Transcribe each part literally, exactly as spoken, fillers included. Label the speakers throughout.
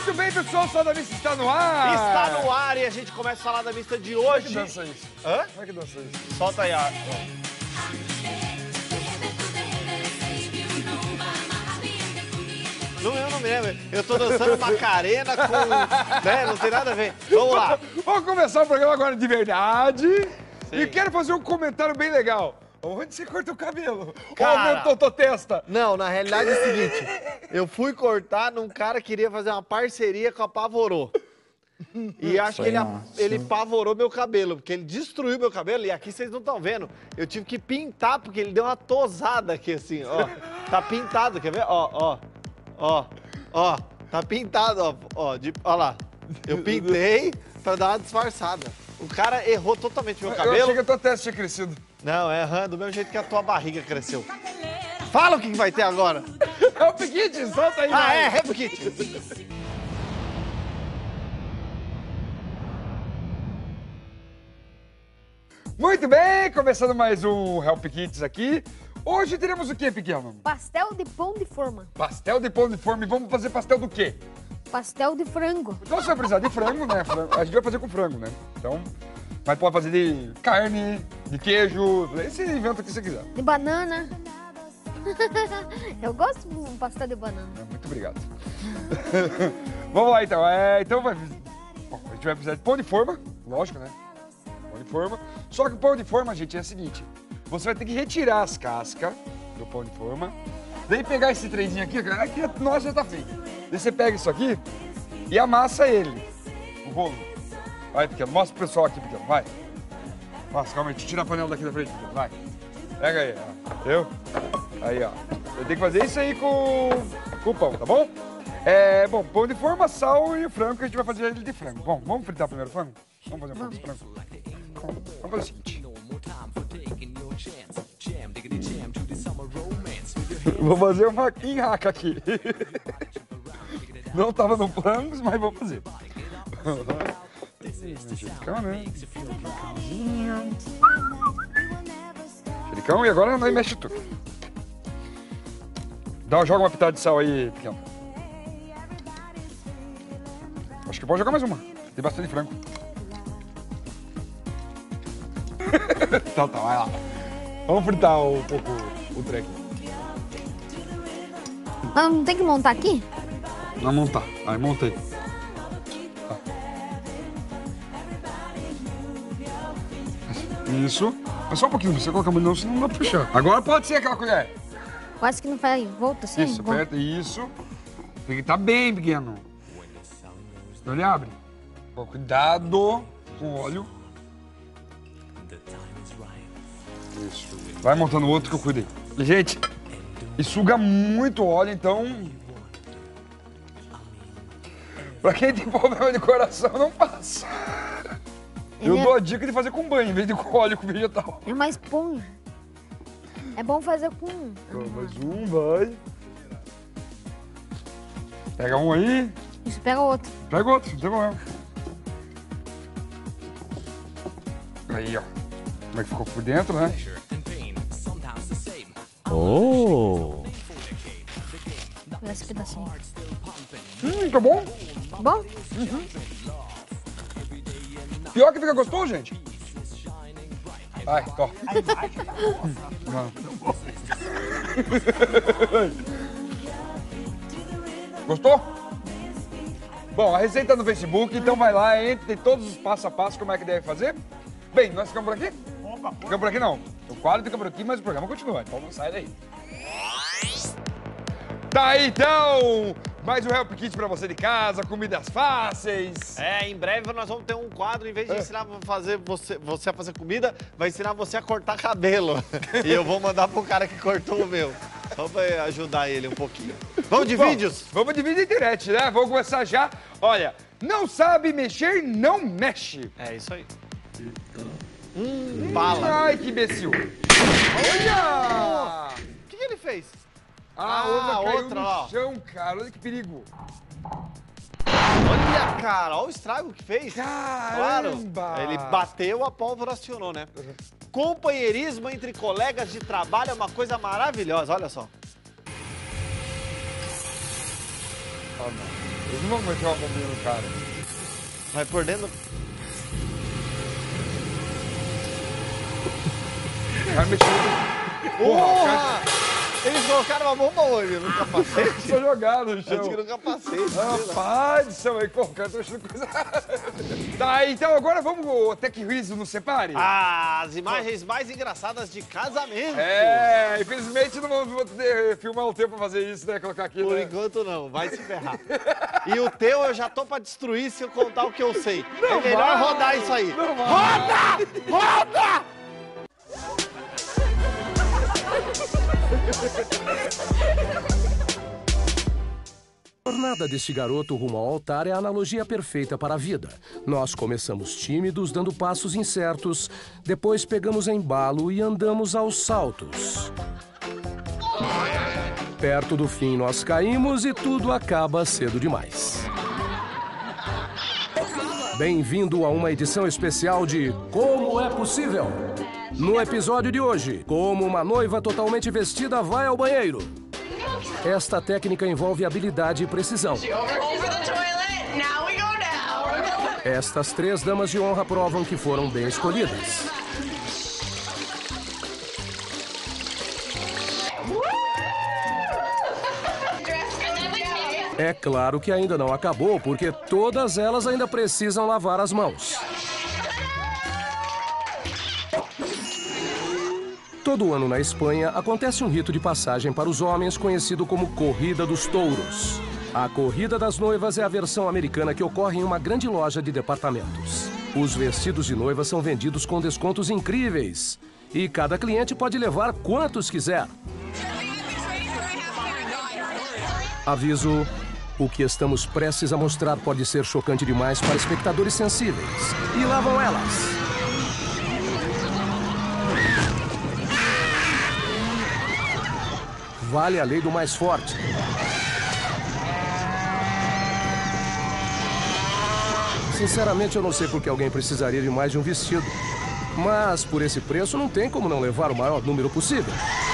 Speaker 1: Muito bem, pessoal, Salada Mista está no ar!
Speaker 2: Está no ar e a gente começa a Salada Mista de hoje.
Speaker 1: Como é que dança isso?
Speaker 2: Hã?
Speaker 1: Como é que dança isso?
Speaker 2: Solta aí, ó. Não, eu não me lembro. Eu tô dançando Macarena com... né? Não tem nada a ver. Vamos lá.
Speaker 1: Vamos começar o programa agora de verdade.
Speaker 2: Sim.
Speaker 1: E quero fazer um comentário bem legal. Onde você cortou o cabelo?
Speaker 2: Cara,
Speaker 1: Ou aumentou tua testa?
Speaker 2: Não, na realidade é o seguinte. Eu fui cortar num cara que queria fazer uma parceria com a Pavorô. E acho que ele, ele pavorou meu cabelo, porque ele destruiu meu cabelo. E aqui vocês não estão vendo. Eu tive que pintar, porque ele deu uma tosada aqui, assim, ó. Tá pintado, quer ver? Ó, ó, ó, ó. Tá pintado, ó. Ó, de, ó lá. Eu pintei pra dar uma disfarçada. O cara errou totalmente meu cabelo.
Speaker 1: Eu achei que a tua testa tinha crescido.
Speaker 2: Não, é errando, do mesmo jeito que a tua barriga cresceu. Fala o que, que vai ter agora.
Speaker 1: É o Piquete, solta aí.
Speaker 2: Ah,
Speaker 1: vai.
Speaker 2: é, Help Kit.
Speaker 1: Muito bem, começando mais um Help Kits aqui. Hoje teremos o que, pequeno?
Speaker 3: Pastel de pão de forma.
Speaker 1: Pastel de pão de forma. E vamos fazer pastel do quê?
Speaker 3: Pastel de frango.
Speaker 1: Então você vai precisar de frango, né? Frango- A gente vai fazer com frango, né? Então, mas pode fazer de carne, de queijo, esse invento que você quiser.
Speaker 3: De banana. Eu gosto de um pastel de banana.
Speaker 1: Muito obrigado. Vamos lá, então. É, então vai... Bom, a gente vai precisar de pão de forma, lógico, né? Pão de forma. Só que o pão de forma, gente, é o seguinte. Você vai ter que retirar as cascas do pão de forma. Daí pegar esse trenzinho aqui, aqui nossa já tá feito. Daí você pega isso aqui e amassa ele, o rolo. Vai, pequeno, mostra pro pessoal aqui, pequeno, vai. Nossa, calma aí, deixa eu tirar a panela daqui da frente, pequeno, vai. Pega aí, ó. Eu? Aí, ó. Eu tenho que fazer isso aí com, com o pão, tá bom? É, bom, pão de forma, sal e o frango, que a gente vai fazer ele de frango. Bom, vamos fritar primeiro o frango? Vamos fazer um pão de frango? Vamos fazer o seguinte. Vou fazer uma quinhaca aqui. Não tava no planos, mas vou fazer. Xericão, né? Xericão, e agora nós mexe tudo. Dá, joga uma pitada de sal aí, pequeno. Acho que pode jogar mais uma. Tem bastante frango. Então tá, vai lá. Vamos fritar um pouco o treco.
Speaker 3: Mas não tem que montar aqui?
Speaker 1: Não montar. Aí, montei. Tá. Isso. Mas só um pouquinho, você colocar a mão não, senão não dá pra puxar. Agora pode ser aquela colher.
Speaker 3: Quase que não faz volta assim.
Speaker 1: Isso,
Speaker 3: Bom.
Speaker 1: aperta, isso. Tem que estar bem pequeno. Então ele abre. Bom, cuidado com o óleo. Isso. Vai montando outro que eu cuidei. Gente, e suga muito óleo, então... Pra quem tem problema de coração, não passa. Eu
Speaker 3: Ele é-
Speaker 1: dou a dica de fazer com banho, em vez de com óleo com vegetal.
Speaker 3: É mais esponja. É bom fazer com...
Speaker 1: Então, mais um, vai. Pega um aí,
Speaker 3: Isso, pega outro.
Speaker 1: pega outro, não tem problema. Aí, ó. Como é que ficou por dentro, né?
Speaker 4: Oh!
Speaker 3: Pega esse pedacinho.
Speaker 1: Hum, tá bom?
Speaker 3: Bom?
Speaker 1: Pior que fica gostoso, gente. Vai, tó. Não. Gostou? Bom, a receita é no Facebook, então vai lá, entre, tem todos os passo a passo como é que deve fazer. Bem, nós ficamos por aqui? Ficamos por aqui não. O quadro fica por aqui, mas o programa continua, então não sai daí. Tá aí, então! Mais um Help Kit pra você de casa, comidas fáceis.
Speaker 2: É, em breve nós vamos ter um quadro, em vez de ensinar a fazer você, você a fazer comida, vai ensinar você a cortar cabelo. E eu vou mandar pro cara que cortou o meu. Vamos ajudar ele um pouquinho. Vamos de
Speaker 1: Bom,
Speaker 2: vídeos?
Speaker 1: Vamos de vídeo internet, né? Vamos começar já. Olha, não sabe mexer, não mexe.
Speaker 2: É isso aí. Hum, bala.
Speaker 1: Ai, que imbecil. Olha!
Speaker 2: O que, que ele fez?
Speaker 1: A
Speaker 2: Ah,
Speaker 1: outra caiu
Speaker 2: outra,
Speaker 1: no
Speaker 2: ó.
Speaker 1: chão, cara. Olha que perigo.
Speaker 2: Olha, cara, olha o estrago que fez.
Speaker 1: Caramba!
Speaker 2: Claro, ele bateu, a pólvora acionou, né? Companheirismo entre colegas de trabalho é uma coisa maravilhosa, olha só.
Speaker 1: Ah, não. Eles não vão meter uma bombinha no cara.
Speaker 2: Vai por dentro.
Speaker 1: O cara mexeu.
Speaker 2: Porra! Eles colocaram uma bomba hoje no capacete.
Speaker 1: Só jogar no chão.
Speaker 2: Antes que no capacete.
Speaker 1: Rapaz do céu, aí, pô, o cara tá achando coisa. Tá, então agora vamos até que riso nos separe?
Speaker 2: Ah, as imagens mais engraçadas de casamento.
Speaker 1: É, infelizmente não vou poder filmar o tempo pra fazer isso, né? Colocar aqui.
Speaker 2: Por
Speaker 1: né?
Speaker 2: enquanto não, vai se ferrar. E o teu eu já tô pra destruir se eu contar o que eu sei.
Speaker 1: Não
Speaker 2: é melhor
Speaker 1: vai,
Speaker 2: rodar isso aí.
Speaker 1: Não vai.
Speaker 2: Roda! Roda!
Speaker 5: A jornada deste garoto rumo ao altar é a analogia perfeita para a vida. Nós começamos tímidos, dando passos incertos, depois pegamos embalo e andamos aos saltos. Perto do fim nós caímos e tudo acaba cedo demais. Bem-vindo a uma edição especial de Como é Possível? No episódio de hoje, como uma noiva totalmente vestida vai ao banheiro. Esta técnica envolve habilidade e precisão. Estas três damas de honra provam que foram bem escolhidas. É claro que ainda não acabou, porque todas elas ainda precisam lavar as mãos. Todo ano na Espanha acontece um rito de passagem para os homens conhecido como Corrida dos Touros. A Corrida das Noivas é a versão americana que ocorre em uma grande loja de departamentos. Os vestidos de noiva são vendidos com descontos incríveis. E cada cliente pode levar quantos quiser. Aviso: o que estamos prestes a mostrar pode ser chocante demais para espectadores sensíveis. E lá vão elas. Vale a lei do mais forte. Sinceramente, eu não sei por que alguém precisaria de mais de um vestido. Mas, por esse preço, não tem como não levar o maior número possível.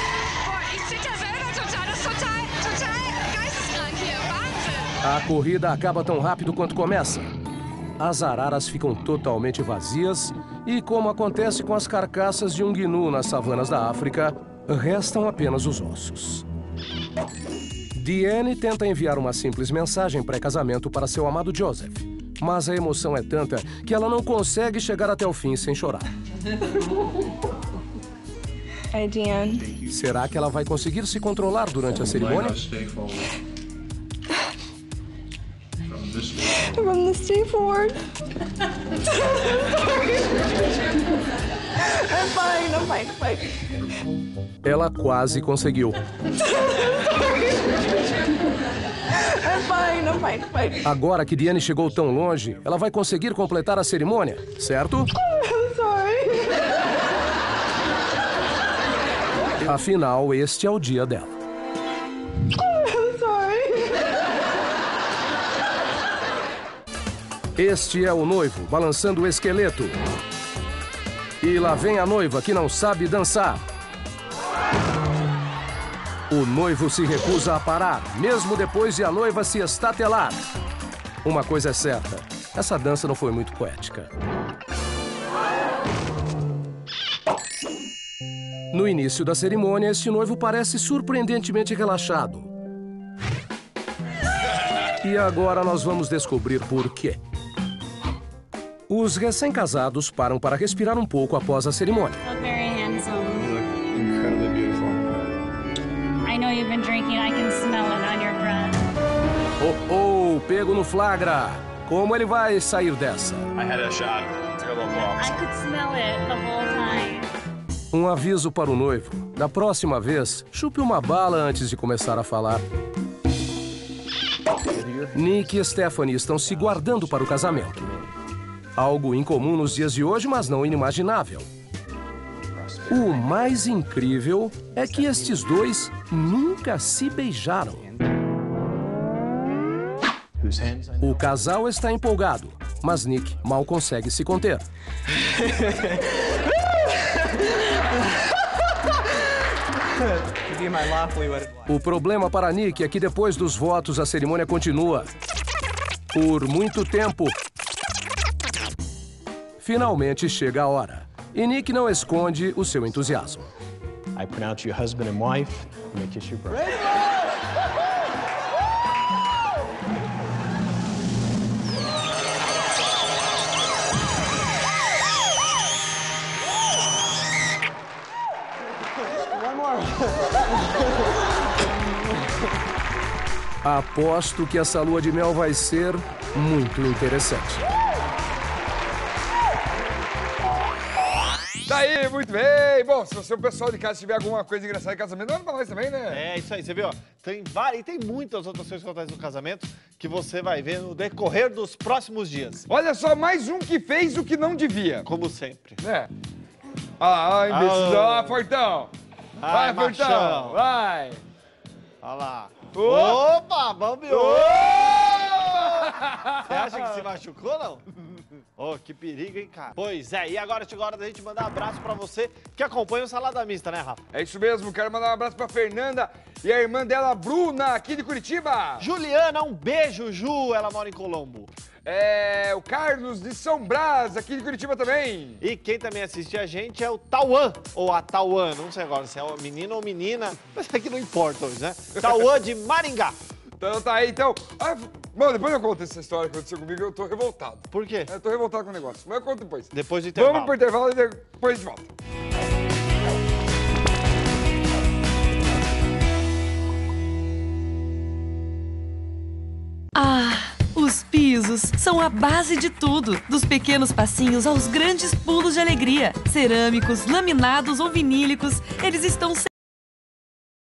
Speaker 5: A corrida acaba tão rápido quanto começa. As araras ficam totalmente vazias e, como acontece com as carcaças de um gnu nas savanas da África, restam apenas os ossos. Diane tenta enviar uma simples mensagem pré-casamento para seu amado Joseph, mas a emoção é tanta que ela não consegue chegar até o fim sem chorar.
Speaker 6: Hi, Diane.
Speaker 5: Será que ela vai conseguir se controlar durante a cerimônia?
Speaker 6: From this day forward. I'm fine, I'm fine, fine.
Speaker 5: Ela quase conseguiu.
Speaker 6: I'm fine, I'm fine, fine.
Speaker 5: Agora que Diane chegou tão longe, ela vai conseguir completar a cerimônia, certo?
Speaker 6: I'm sorry.
Speaker 5: Afinal, este é o dia dela.
Speaker 6: I'm sorry.
Speaker 5: Este é o noivo, balançando o esqueleto. E lá vem a noiva, que não sabe dançar. O noivo se recusa a parar, mesmo depois de a noiva se estatelar. Uma coisa é certa, essa dança não foi muito poética. No início da cerimônia, este noivo parece surpreendentemente relaxado. E agora nós vamos descobrir por quê. Os recém-casados param para respirar um pouco após a cerimônia.
Speaker 7: Look very handsome.
Speaker 1: You look incredibly beautiful.
Speaker 7: I know you've been drinking. I can smell it on your breath.
Speaker 5: Oh, oh, pego no flagra. Como ele vai sair dessa?
Speaker 8: I had a shot. Took a little blow.
Speaker 7: I could smell it the whole time.
Speaker 5: Um aviso para o noivo. Da próxima vez, chupe uma bala antes de começar a falar. Nick e Stephanie estão se guardando para o casamento. Algo incomum nos dias de hoje, mas não inimaginável. O mais incrível é que estes dois nunca se beijaram. O casal está empolgado, mas Nick mal consegue se conter. O problema para Nick é que depois dos votos a cerimônia continua. por muito tempo. Finalmente chega a hora. E Nick não esconde o seu entusiasmo.
Speaker 9: I pronounce you husband and wife. I'm gonna kiss your brother.
Speaker 5: Aposto que essa lua de mel vai ser muito interessante.
Speaker 1: Tá aí, muito bem. Bom, se você, o pessoal de casa, tiver alguma coisa engraçada em casamento, manda pra nós também, né?
Speaker 2: É, isso aí, você viu? Ó, tem várias, e tem muitas outras coisas que acontecem no casamento que você vai ver no decorrer dos próximos dias.
Speaker 1: Olha só, mais um que fez o que não devia.
Speaker 2: Como sempre.
Speaker 1: É. Ah, ai, imbecil. Ah, Fortão.
Speaker 2: Ai,
Speaker 1: Vai, Fortão.
Speaker 2: machão.
Speaker 1: Vai.
Speaker 2: Olha lá.
Speaker 1: Ô!
Speaker 2: Opa, bambiou! Você acha que se machucou, não? Oh, que perigo, hein, cara? Pois é, e agora chegou a hora da gente mandar um abraço pra você que acompanha o Salada Mista, né, Rafa?
Speaker 1: É isso mesmo, quero mandar um abraço pra Fernanda e a irmã dela, Bruna, aqui de Curitiba.
Speaker 2: Juliana, um beijo, Ju, ela mora em Colombo.
Speaker 1: É, o Carlos de São Brás, aqui de Curitiba também.
Speaker 2: E quem também assiste a gente é o Tauan, ou a Tauan, não sei agora se é menino ou menina, mas é que não importa hoje, né? Tauan de Maringá.
Speaker 1: Então tá aí, então. Ah, mano, depois eu conto essa história que aconteceu comigo, eu tô revoltado.
Speaker 2: Por quê?
Speaker 1: Eu tô revoltado com o negócio, mas eu conto depois.
Speaker 2: Depois do intervalo.
Speaker 1: Vamos pro intervalo e depois de volta.
Speaker 10: Ah, os pisos são a base de tudo, dos pequenos passinhos aos grandes pulos de alegria. Cerâmicos, laminados ou vinílicos, eles estão